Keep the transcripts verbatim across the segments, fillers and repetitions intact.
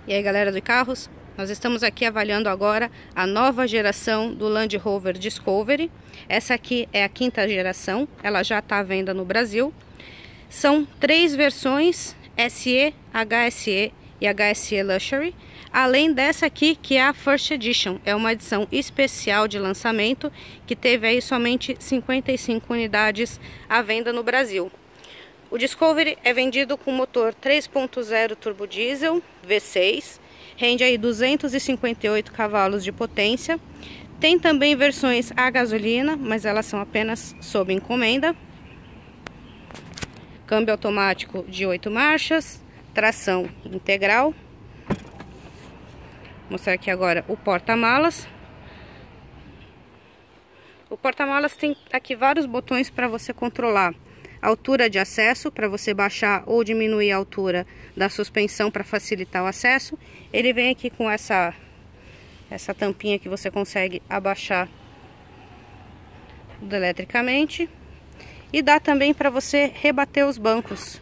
E aí, galera de carros, nós estamos aqui avaliando agora a nova geração do Land Rover Discovery. Essa aqui é a quinta geração, ela já está à venda no Brasil. São três versões, S E, H S E e H S E Luxury. Além dessa aqui, que é a First Edition, é uma edição especial de lançamento que teve aí somente cinquenta e cinco unidades à venda no Brasil. O Discovery é vendido com motor três ponto zero turbo diesel V seis, rende aí duzentos e cinquenta e oito cavalos de potência. Tem também versões a gasolina, mas elas são apenas sob encomenda. Câmbio automático de oito marchas, tração integral. Vou mostrar aqui agora o porta-malas. O porta-malas tem aqui vários botões para você controlar a altura de acesso, para você baixar ou diminuir a altura da suspensão para facilitar o acesso. Ele vem aqui com essa, essa tampinha que você consegue abaixar eletricamente. E dá também para você rebater os bancos.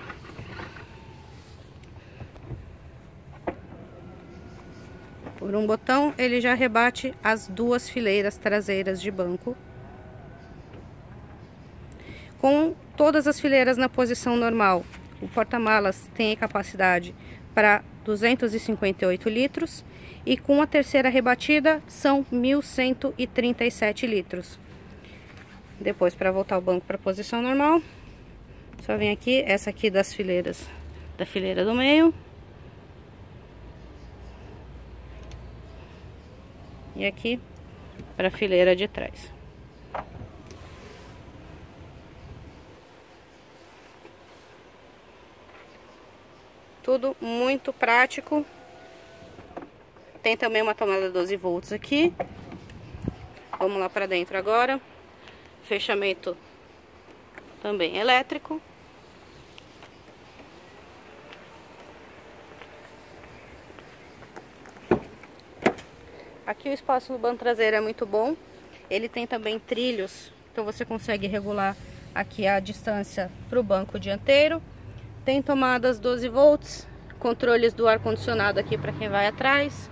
Por um botão ele já rebate as duas fileiras traseiras de banco, com todas as fileiras na posição normal. O porta-malas tem capacidade para duzentos e cinquenta e oito litros e com a terceira rebatida são mil cento e trinta e sete litros. Depois, para voltar o banco para a posição normal, só vem aqui, essa aqui das fileiras, da fileira do meio. E aqui para a fileira de trás. Tudo muito prático. Tem também uma tomada doze volts aqui. Vamos lá para dentro agora. Fechamento também elétrico. Aqui o espaço no banco traseiro é muito bom. Ele tem também trilhos, então você consegue regular aqui a distância para o banco dianteiro. Tem tomadas doze volts, controles do ar-condicionado aqui para quem vai atrás.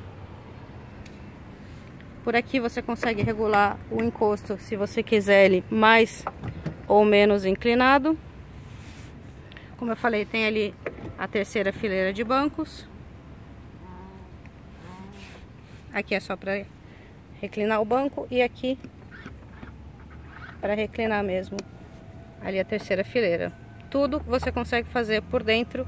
Por aqui você consegue regular o encosto se você quiser ele mais ou menos inclinado. Como eu falei, tem ali a terceira fileira de bancos. Aqui é só para reclinar o banco e aqui para reclinar mesmo ali a terceira fileira. Tudo você consegue fazer por dentro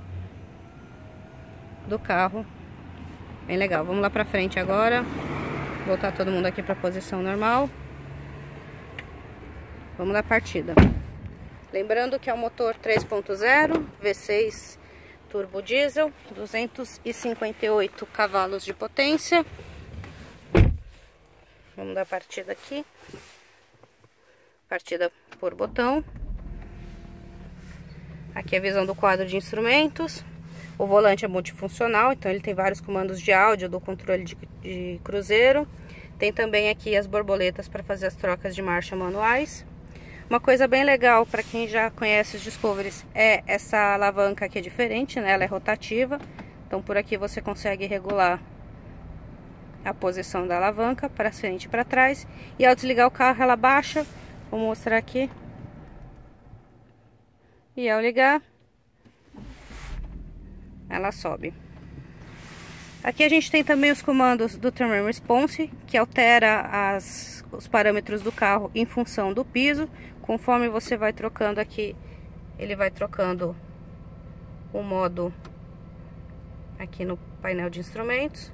do carro. Bem legal. Vamos lá para frente agora. Voltar todo mundo aqui para a posição normal. Vamos dar partida. Lembrando que é um motor três ponto zero V seis turbo diesel, duzentos e cinquenta e oito cavalos de potência. Vamos dar partida aqui. Partida por botão. Aqui é a visão do quadro de instrumentos. O volante é multifuncional, então ele tem vários comandos de áudio do controle de, de cruzeiro. Tem também aqui as borboletas para fazer as trocas de marcha manuais. Uma coisa bem legal para quem já conhece os Discoverys é essa alavanca aqui, é diferente, né? Ela é rotativa. Então por aqui você consegue regular a posição da alavanca para frente e para trás. E ao desligar o carro ela baixa. Vou mostrar aqui. E ao ligar, ela sobe. Aqui a gente tem também os comandos do Terrain Response, que altera as, os parâmetros do carro em função do piso. Conforme você vai trocando aqui, ele vai trocando o modo aqui no painel de instrumentos.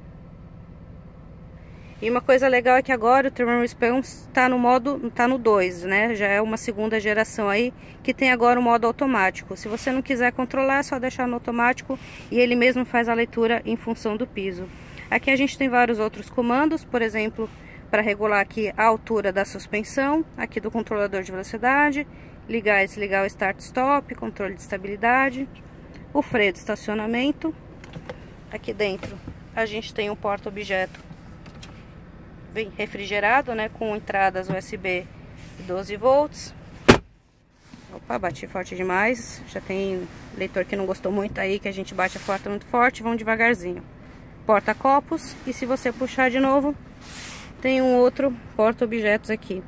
E uma coisa legal é que agora o Terrain Response está no modo, está no dois, né? Já é uma segunda geração aí que tem agora o modo automático. Se você não quiser controlar, é só deixar no automático e ele mesmo faz a leitura em função do piso. Aqui a gente tem vários outros comandos, por exemplo, para regular aqui a altura da suspensão, aqui do controlador de velocidade, ligar e desligar o start-stop, controle de estabilidade, o freio de estacionamento. Aqui dentro a gente tem um porta-objeto bem refrigerado, né, com entradas U S B doze volts. Opa, bati forte demais. Já tem leitor que não gostou muito aí, que a gente bate a porta muito forte. Vamos devagarzinho. Porta-copos. E se você puxar de novo, tem um outro porta-objetos aqui.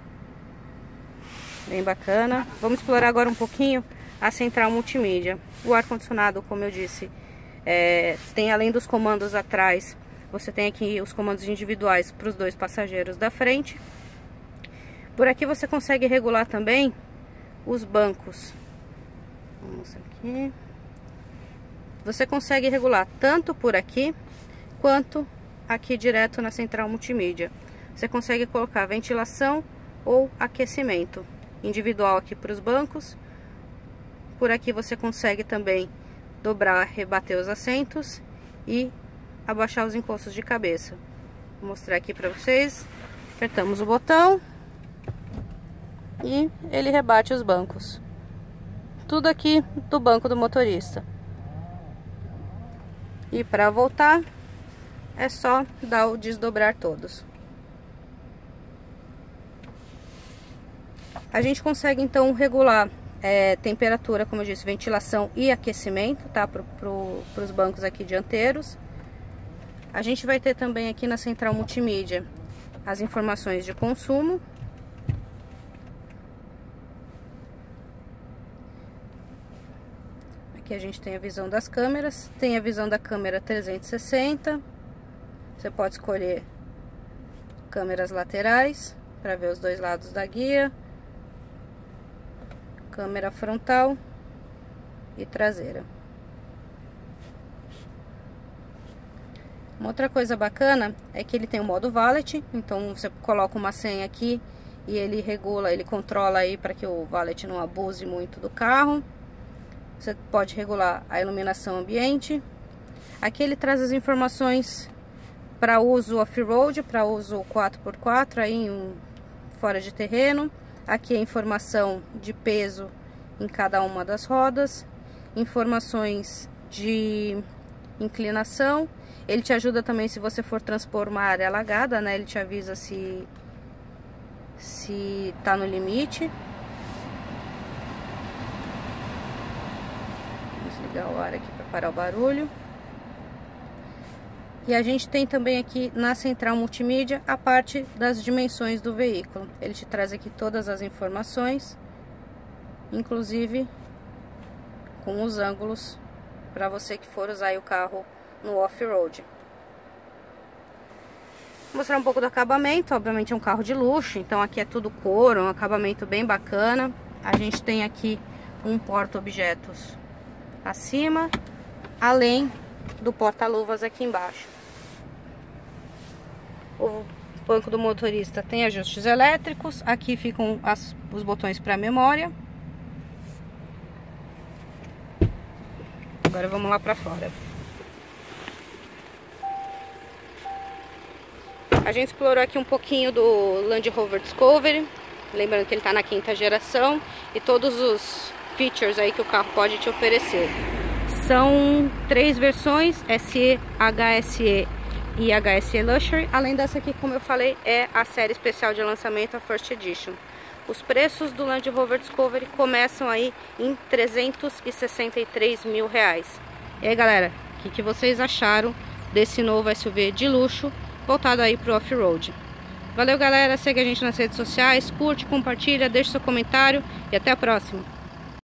Bem bacana. Vamos explorar agora um pouquinho a central multimídia. O ar-condicionado, como eu disse, é, tem além dos comandos atrás, você tem aqui os comandos individuais para os dois passageiros da frente. Por aqui você consegue regular também os bancos. Vamos aqui. Você consegue regular tanto por aqui quanto aqui direto na central multimídia. Você consegue colocar ventilação ou aquecimento individual aqui para os bancos. Por aqui você consegue também dobrar, rebater os assentos e abaixar os encostos de cabeça. Vou mostrar aqui para vocês. Apertamos o botão e ele rebate os bancos. Tudo aqui do banco do motorista. E para voltar é só dar o desdobrar todos. A gente consegue então regular é, temperatura, como eu disse, ventilação e aquecimento, tá? Para pro, os bancos aqui dianteiros. A gente vai ter também aqui na central multimídia as informações de consumo. Aqui a gente tem a visão das câmeras, tem a visão da câmera trezentos e sessenta. Você pode escolher câmeras laterais para ver os dois lados da guia, câmera frontal e traseira. Uma outra coisa bacana é que ele tem o modo valet, então você coloca uma senha aqui e ele regula, ele controla aí para que o valet não abuse muito do carro. Você pode regular a iluminação ambiente. Aqui ele traz as informações para uso off-road, para uso quatro por quatro, aí em um, fora de terreno. Aqui a informação de peso em cada uma das rodas, informações de inclinação. Ele te ajuda também se você for transpor uma área alagada, né? Ele te avisa se se tá no limite. Vamos ligar o ar aqui para parar o barulho. E a gente tem também aqui na central multimídia a parte das dimensões do veículo. Ele te traz aqui todas as informações, inclusive com os ângulos para você que for usar aí o carro no off-road. Vou mostrar um pouco do acabamento. Obviamente é um carro de luxo, então aqui é tudo couro, um acabamento bem bacana. A gente tem aqui um porta-objetos acima, além do porta-luvas aqui embaixo. O banco do motorista tem ajustes elétricos. Aqui ficam as, os botões para memória. Agora vamos lá para fora. A gente explorou aqui um pouquinho do Land Rover Discovery. Lembrando que ele está na quinta geração e todos os features aí que o carro pode te oferecer. São três versões, S E, H S E e H S E Luxury. Além dessa aqui, como eu falei, é a série especial de lançamento, a First Edition. Os preços do Land Rover Discovery começam aí em trezentos e sessenta e três mil reais. E aí, galera, o que, que vocês acharam desse novo S U V de luxo voltado aí pro off-road? Valeu, galera, segue a gente nas redes sociais, curte, compartilha, deixa seu comentário e até a próxima.